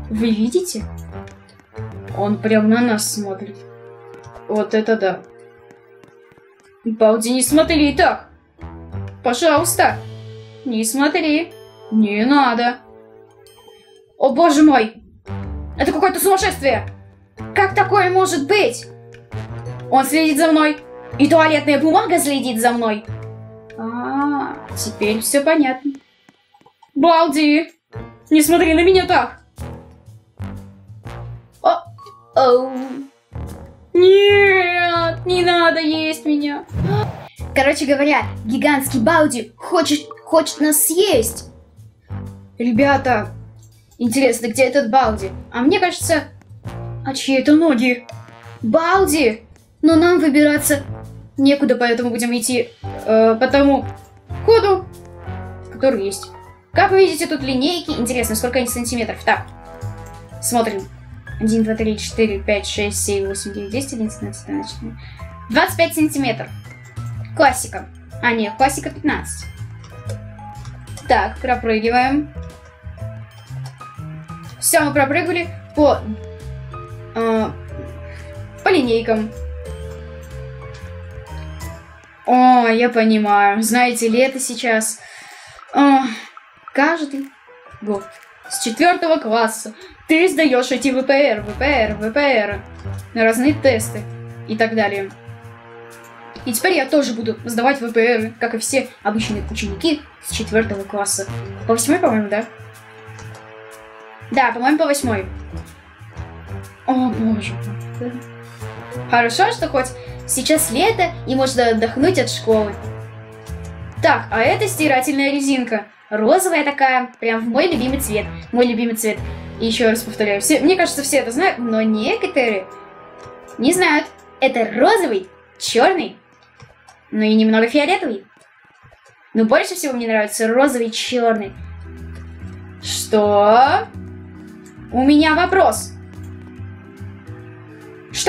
Вы видите? Он прям на нас смотрит. Вот это да. Балди, не смотри так. Пожалуйста. Не смотри. Не надо. О боже мой. Это какое-то сумасшествие. Как такое может быть? Он следит за мной. И туалетная бумага следит за мной. Теперь все понятно. Балди, не смотри на меня так. Нет, не надо есть меня. Короче говоря, гигантский Балди хочет нас съесть. Ребята, интересно, где этот Балди? А мне кажется, чьи это ноги? Балди! Но нам выбираться некуда, поэтому будем идти по тому ходу, который есть. Как вы видите, тут линейки. Интересно, сколько они сантиметров? Так, смотрим. 1, 2, 3, 4, 5, 6, 7, 8, 9, 10, 11, 12, 13, 14. 25 сантиметров. Классика. Нет, классика 15. Так, пропрыгиваем. Все, мы пропрыгали по линейкам. О, я понимаю. Знаете, лето сейчас. Каждый год с 4 класса ты сдаешь эти ВПР, на разные тесты и так далее. И теперь я тоже буду сдавать ВПР, как и все обычные ученики с 4 класса. По 8, по-моему, да? Да, по-моему, по 8. О, боже мой. Хорошо, что хоть сейчас лето и можно отдохнуть от школы. Так, а это стирательная резинка. Розовая такая, прям в мой любимый цвет. Мой любимый цвет. И еще раз повторяю, мне кажется, все это знают, но некоторые не знают. Это розовый, черный, ну и немного фиолетовый. Но больше всего мне нравится розовый, черный. Что? У меня вопрос. Что?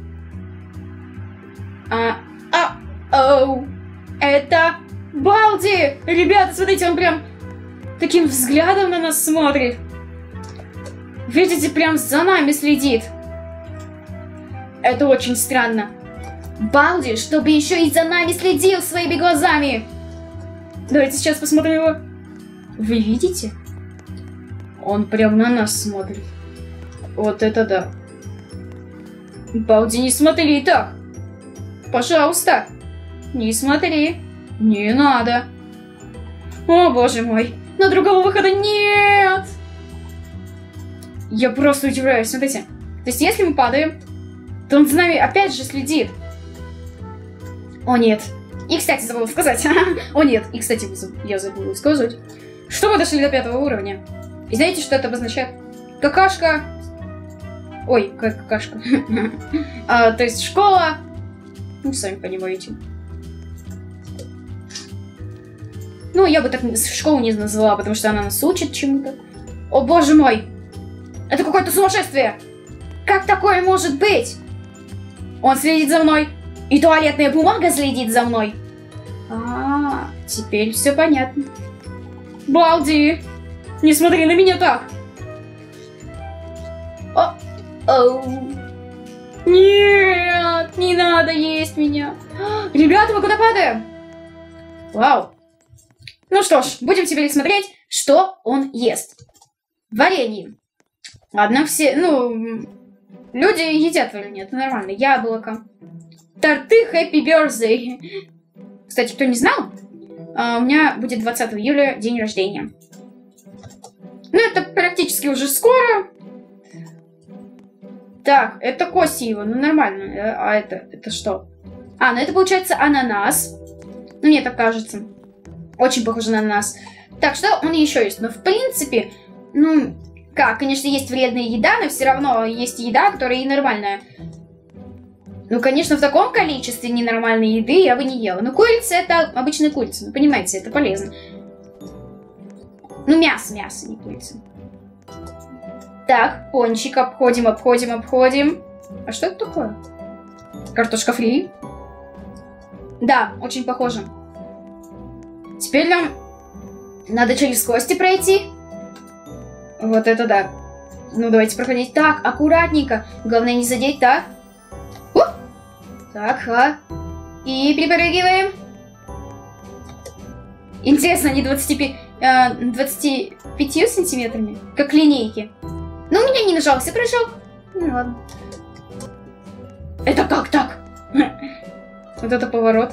Это Балди! Ребята, смотрите, он прям таким взглядом на нас смотрит. Видите, прям за нами следит. Это очень странно. Балди, чтобы еще и за нами следил своими глазами. Давайте сейчас посмотрим его. Вы видите? Он прям на нас смотрит. Вот это да. Балди, не смотри так. Пожалуйста. Не смотри. Не надо. О, боже мой. Но другого выхода нет. Я просто удивляюсь. Смотрите. То есть, если мы падаем, то он за нами опять же следит. О, нет. И, кстати, забыла сказать. О, нет. И, кстати, я забыла сказать, что мы дошли до 5 уровня. И знаете, что это обозначает? Какашка. Ой, какашка. То есть, школа. Ну, сами понимаете. Ну, я бы так школу не назвала, потому что она нас учит чему-то. О, боже мой! Это какое-то сумасшествие! Как такое может быть? Он следит за мной. И туалетная бумага следит за мной. Теперь все понятно. Балди! Не смотри на меня так! Нет! Не надо есть меня! Ребята, мы куда падаем? Вау! Ну что ж, будем теперь смотреть, что он ест. Варенье. Ладно, все, люди едят варенье, это нормально. Яблоко. Торты Happy Birthday. Кстати, кто не знал, у меня будет 20 июля день рождения. Ну, это практически уже скоро. Так, это кости его, ну нормально. А это что? Ну это получается ананас. Ну, мне так кажется. Очень похоже на ананас. Так, что он еще есть? Ну, в принципе, конечно, есть вредная еда, но все равно есть еда, которая и нормальная. Ну, конечно, в таком количестве ненормальной еды я бы не ела. Но курица — это обычная курица, ну, понимаете, это полезно. Ну, мясо, не курица. Так, пончик обходим. А что это такое? Картошка фри? Да, очень похоже. Теперь нам надо через кости пройти. Вот это да. Ну, давайте проходить. Так, аккуратненько. Главное не задеть, так. Так, и перепрыгиваем. Интересно, они 25 сантиметрами? Как линейки. Но у меня не нажался прыжок. Ну ладно. Это как так? Вот это поворот.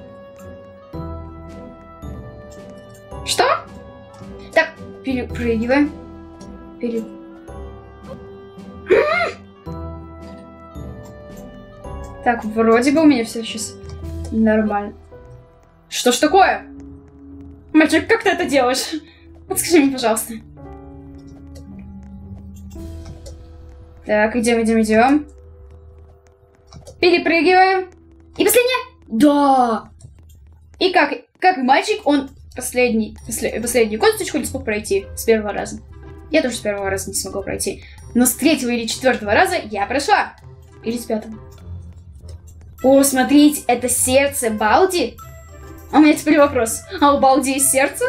Что? Так, перепрыгиваем. Так, вроде бы у меня все сейчас нормально. Что ж такое? Мальчик, как ты это делаешь? Подскажи мне, пожалуйста. Так, идем. Перепрыгиваем. И последнее. Да. И как мальчик, он последнюю косточку не смог пройти с первого раза. Я тоже с первого раза не смогла пройти. Но с 3-го или 4-го раза я прошла. Или с 5-го. О, смотрите, это сердце Балди. А у меня теперь вопрос. А у Балди есть сердце?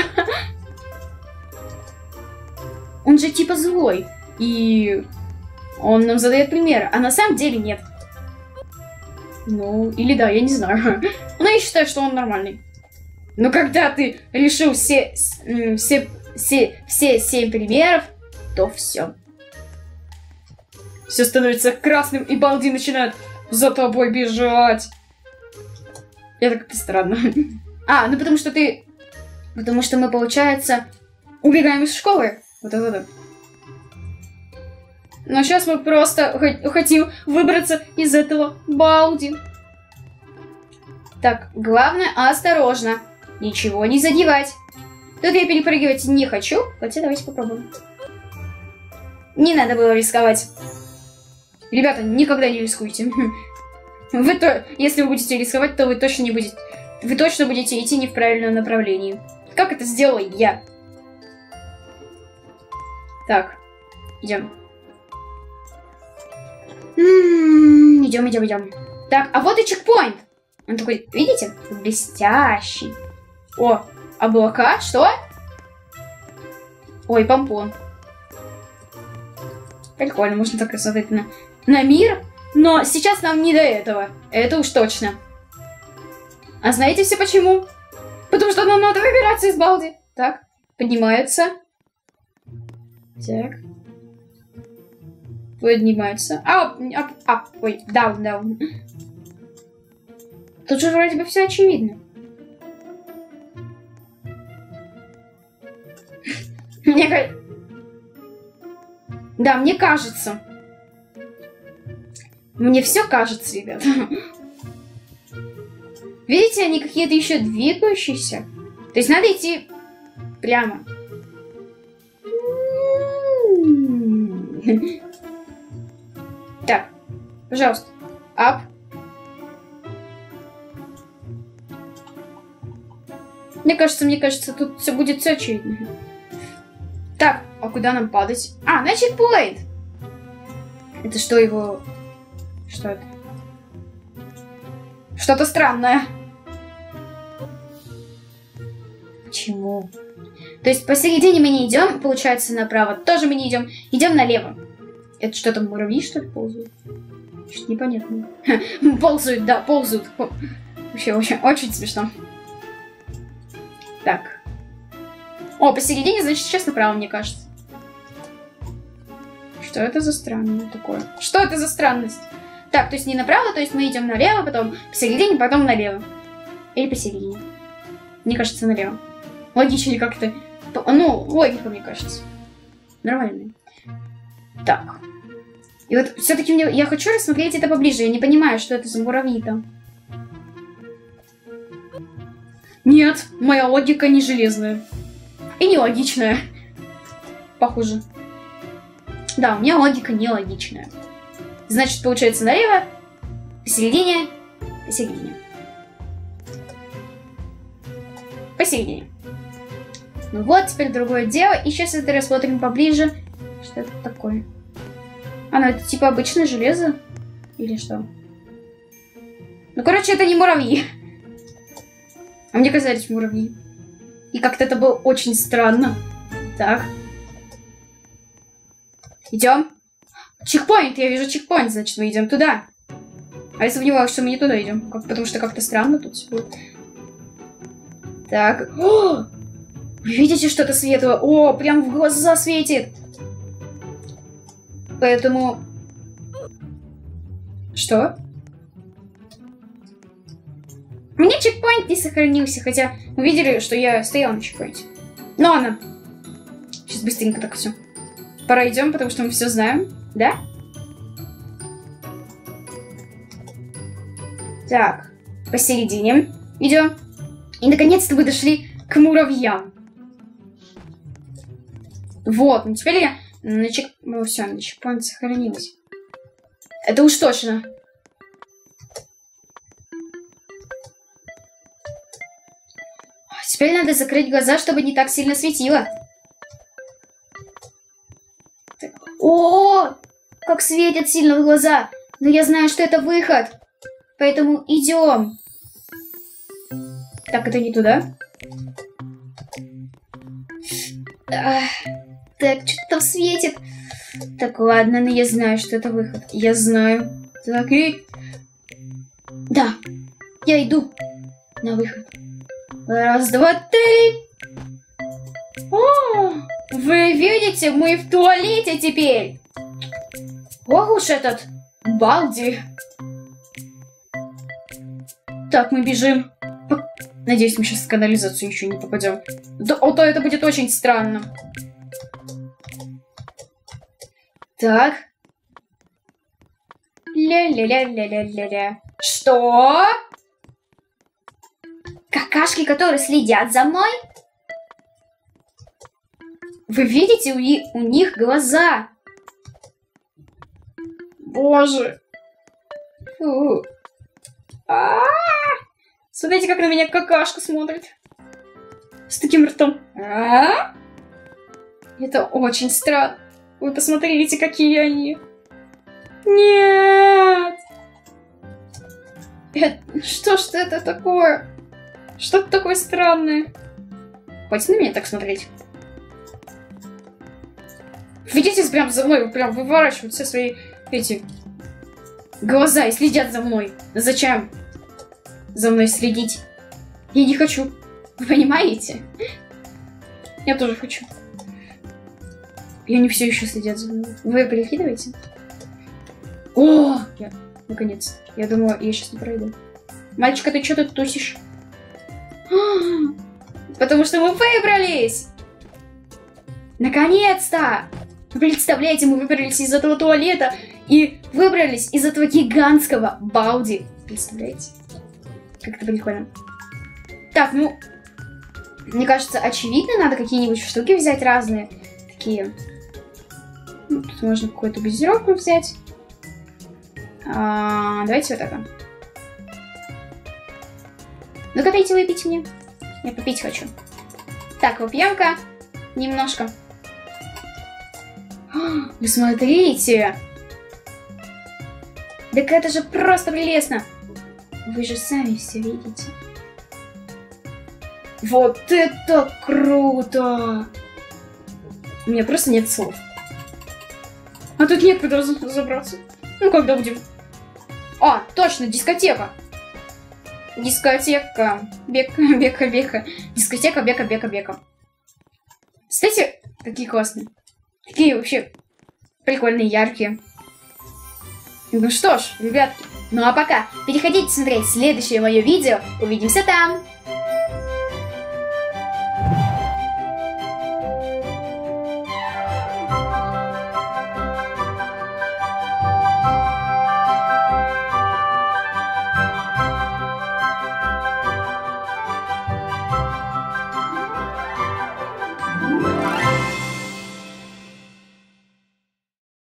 Он же типа злой. И он нам задает примеры. А на самом деле нет. Ну, или да, я не знаю. Но я считаю, что он нормальный. Но когда ты решил все 7 примеров, то все. Все становится красным, и Балди начинает за тобой бежать. Это как-то странно. А, ну потому что мы, получается, убегаем из школы. Вот это. Но сейчас мы просто хотим выбраться из этого Балди. Так, главное, осторожно. Ничего не задевать. Тут я перепрыгивать не хочу. Хотя давайте попробуем. Не надо было рисковать. Ребята, никогда не рискуйте. Если вы будете рисковать, то вы точно будете идти не в правильном направлении. Как это сделала я? Так, идем. Идем. Так, а вот и чекпоинт. Он такой, видите? Блестящий. О, облака, что? Ой, помпон. Прикольно, можно так посмотреть на мир. Но сейчас нам не до этого. Это уж точно. А знаете все почему? Потому что нам надо выбираться из Балди. Так, поднимаются. Так. Поднимаются. Ой, даун. Тут же вроде бы все очевидно. Мне кажется. Мне все кажется, ребят. Видите, они какие-то еще двигающиеся. То есть надо идти прямо. Так, пожалуйста. Ап. Мне кажется, тут все будет все очевидно. Так, а куда нам падать? А, на чекпоинт! Это что его... Что это? Что-то странное. Почему? То есть посередине мы не идем, получается, направо. Тоже мы не идем. Идем налево. Это что там, муравьи, что ли, ползают? Что-то непонятно. Ползают, да, ползают. Вообще, очень смешно. Так. О, посередине, значит, сейчас направо, мне кажется. Что это за странное такое? Что это за странность? Так, то есть не направо, то есть мы идем налево, потом посередине, потом налево. Или посередине. Мне кажется, налево. Логичнее как-то. Ну, логика, мне кажется. Нормально. Так. И вот все-таки я хочу рассмотреть это поближе. Я не понимаю, что это за муравьи там. Нет, моя логика не железная. И не логичная. Похоже. Да, у меня логика не логичная. Значит, получается налево, посередине, посередине. Посередине. Ну вот, теперь другое дело. И сейчас это рассмотрим поближе. Что это такое? А, ну это типа обычное железо? Или что? Ну, короче, это не муравьи. А мне казались муравьи. И как-то это было очень странно. Так. Идем. Чекпоинт, я вижу чекпоинт, значит, мы идем туда. А я сомневаюсь, что мы не туда идем, потому что как-то странно тут все будет. Так. О! Вы видите что-то светлое? О, прям в глаза светит. Поэтому... Что? У меня чекпоинт не сохранился, хотя вы видели, что я стоял на чекпоинте. Но она. Сейчас быстренько так все. Пора идем, потому что мы все знаем, да? Так, посередине идем. И наконец-то вы дошли к муравьям. Вот, ну теперь я на ну, все, на чекпоинт сохранилась. Это уж точно. Теперь надо закрыть глаза, чтобы не так сильно светило. Так. О, как светит сильно в глаза. Но я знаю, что это выход. Поэтому идем. Так, это не туда. Так, что-то там светит. Так, ладно, но я знаю, что это выход. Я знаю. Так, и... Да, я иду на выход. Раз, два, три. О, вы видите, мы в туалете теперь. Ох уж этот Балди. Так, мы бежим. Надеюсь, мы сейчас в канализацию еще не попадем. Да, а то это будет очень странно. Так. Ля-ля-ля-ля-ля-ля-ля. Что? Какашки, которые следят за мной? Вы видите, у них глаза. Боже. Фу. Смотрите, как на меня какашка смотрит. С таким ртом. Это очень странно. Вы посмотрите, какие они. Нет. Что ж это такое? Что-то такое странное. Хватит на меня так смотреть. Видите, прям за мной, прям выворачивают все свои эти глаза и следят за мной. Зачем за мной следить? Я не хочу. Вы понимаете? Я тоже хочу. И они все еще следят за мной. Вы перекидываете? О! Наконец. Я думала, я сейчас не пройду. Мальчик, а ты что тут тусишь? Потому что мы выбрались! Наконец-то! Вы представляете, мы выбрались из этого туалета и выбрались из этого гигантского Балди. Представляете? Как это прикольно. Так, ну, мне кажется, очевидно, надо какие-нибудь штуки взять разные. Такие. Ну, тут можно какую-то газировку взять. Давайте вот так. Ну-ка, дайте выпить мне. Я попить хочу. Так, выпьем-ка немножко. Вы смотрите. Так это же просто прелестно. Вы же сами все видите. Вот это круто. У меня просто нет слов. А тут некуда забраться. Ну, когда будем... А, точно, дискотека. Дискотека. Бека-бека-бека. Дискотека бека-бека-бека. Кстати, какие классные. Какие вообще прикольные, яркие. Ну что ж, ребятки. Ну а пока переходите смотреть следующее мое видео. Увидимся там.